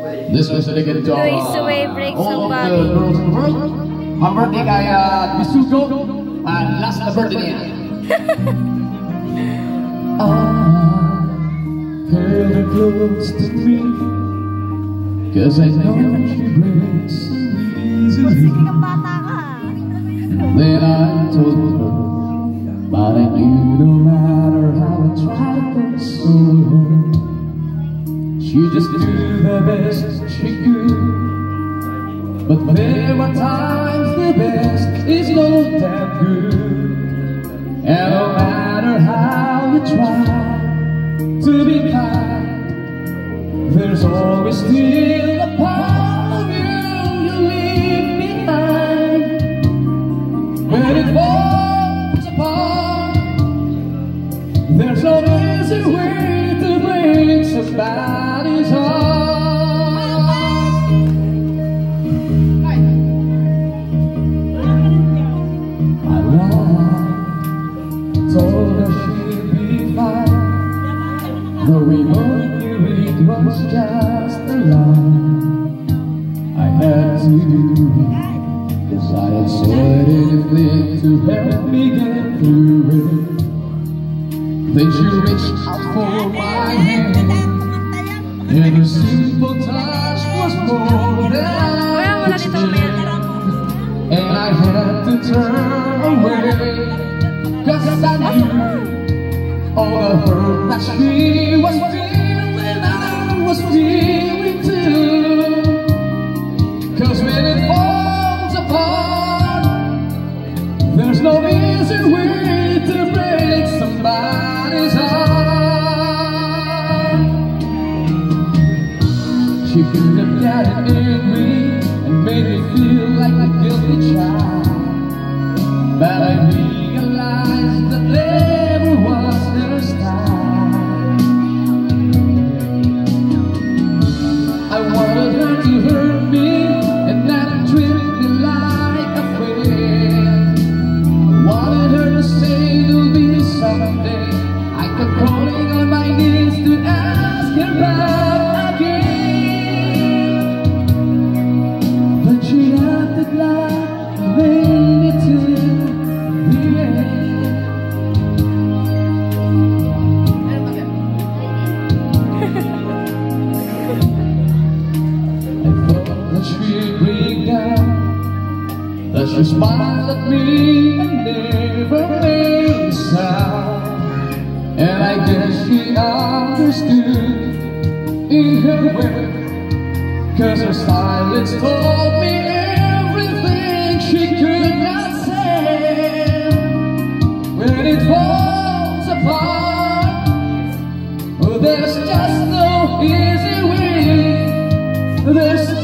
This was dedicated to all break of the somebody. girls in the world. Happy birthday kay Misugo. Last na birthday niya. I held her close to me, 'cause I know she breaks so easily. Then I told her, but I knew no matter how I tried to console her, she just did the best she could. But there were times the best is no damn good, and no matter how you try to be kind, there's always still a part of you leave behind. When it falls apart, there's no easy way to break somebody's heart. I lied, told her she'd be fine, though we both knew it was just a lie. I had to do it, 'cause I had said anything to help me get through it. Then she reached out for my hand, and her simple touch was more than I could stand. And I had to turn away, 'cause I knew all the hurt that she was feeling, I was feeling too. 'Cause when it falls apart, there's no easy way to break somebody's heart. She could have gotten angry and made me feel like a guilty child, but I realized that never was their style. I wanted her to hurt me and not treat me like a friend. I wanted her to say there'll be someday. I kept crawling on my knees to ask her back again, but she acted like a lady till the end. I thought that she'd break down, that she smiled at me and never made a sound. And I guess she understood in her way, 'cause her silence told me everything she could not say. When it falls apart, there's just no easy way. There's